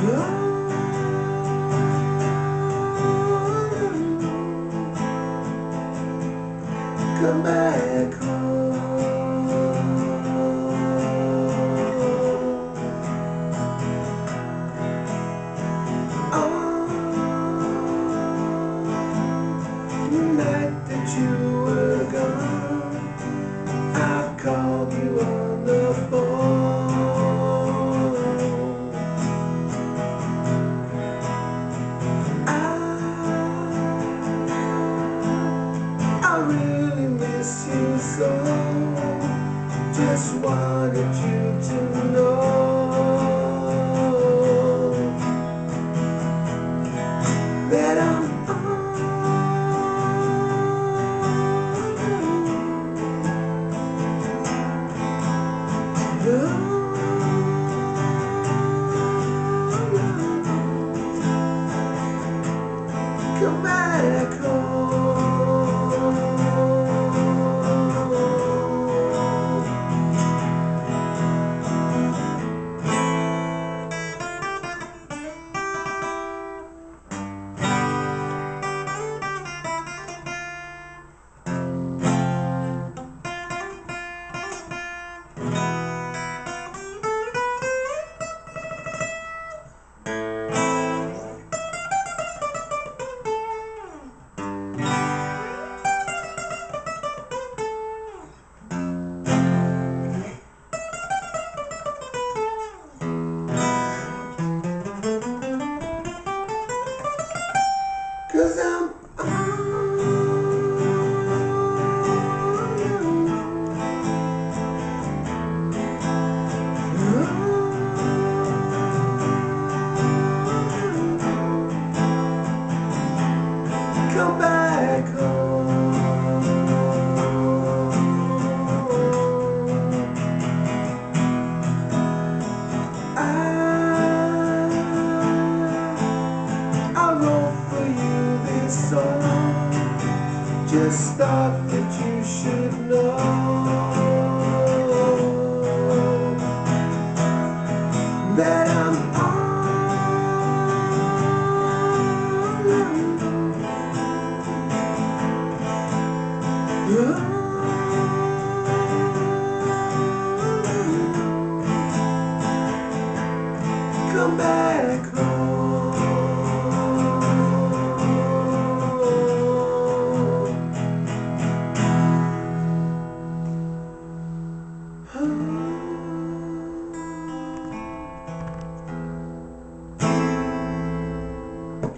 Come back home. On the night that you were gone, I called you on the phone. I really miss you so. Just wanted you to know that I'm come back home. Cause I'm come back home. I wrote for you this song, just thought that you should know.